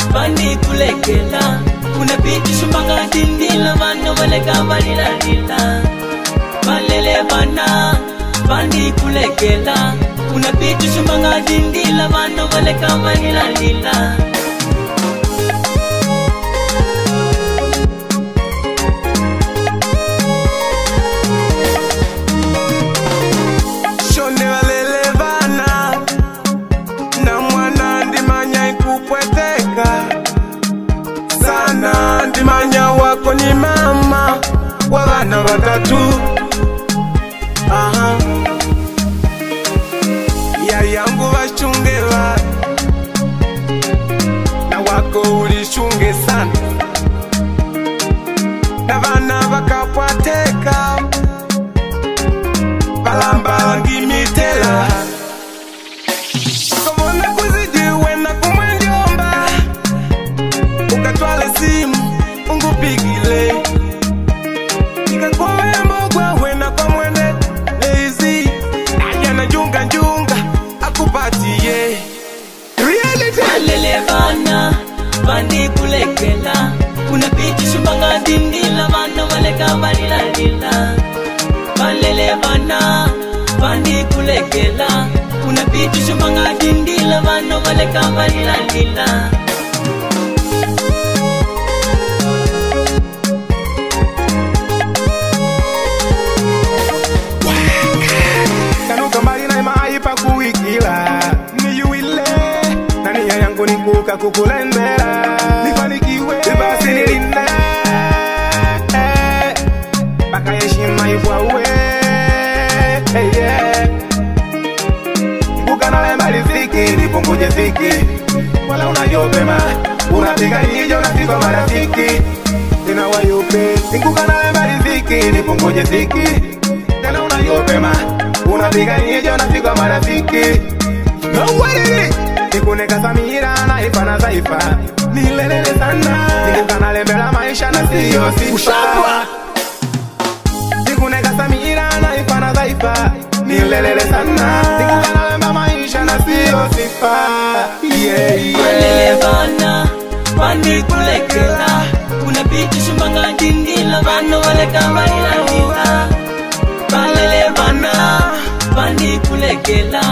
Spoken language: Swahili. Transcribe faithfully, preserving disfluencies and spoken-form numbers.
bandi kulekela unapiti shumbanga dindila vano valeka valila lila malele vana bandi kulekela unapiti shumbanga dindila vano valeka valila lila Ndimanya wako ni mama wa wana watatu. Aha. Ya yangu wachungewa na wako ulishunge sana na vana wakapwateka balamba ngimitela komona kuzijiwe na kumwendiomba ukatwale simu ungupigile ikakowe mbogwa wena kwa mwende lazy anya na junga njunga akupatie reality malele vana bandi kulekela unapiti shumbanga dindila vana valeka valila lila malele vana bandi kulekela unapiti shumbanga dindila vana valeka valila lila kuka kukulembera nifanikiwe basi nilinde baka heshima iwawe hey yeah ukana lemba riziki nipunguze ziki wala unayopema unapiga hiyo na sifa marafiki tena wayope ukana lemba riziki nipunguze ziki tena unayopema unapiga hiyo na sifa marafiki no way nikuneka Samira na ifa na zaifa nilelele sana nikukana lembela maisha na siyo sifa nikuneka Samira na ifa na zaifa nilelele sana nikukana lemba maisha na siyo sifa yeah yeah malele vana bandi kulekela unapiti shumbanga dindila vano valeka valila lila malele vana bandi kulekela